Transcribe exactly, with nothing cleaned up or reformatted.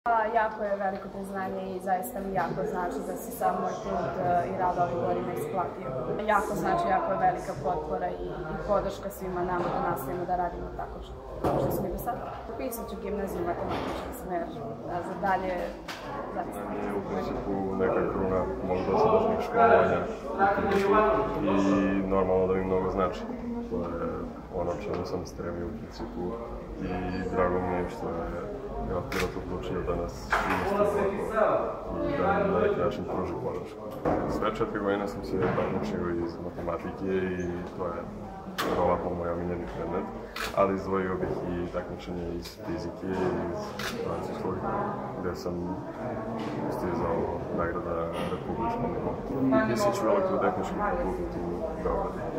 Jako je veliko priznanje i zaista mi jako znači da se sam moj trud i rad ovih godina isplatio. Jako znači, jako je velika potpora i, i podrška svima nama da nastavimo da radimo tako što, što smo i do sada. Upisat ću gimnaziju matematički smer, a za dalje zaista. U principu neka kruna možda dosadašnjih školovanja i normalno da mi mnogo znači. To je ono čemu sam stremio u principu i drago mi je što je ja pilot odlučio da nas investije i da nam na neki način pruži podršku. Sve četiri godine sam se takmičio iz matematike i to je verovatno moj omiljeni predmet, ali izdvojio bih i takmičenje iz fizike i iz francuskog, gde sam stizao nagrada na republičkom nivou. Upisat ću elektrotehnički fakultet u Beogradu.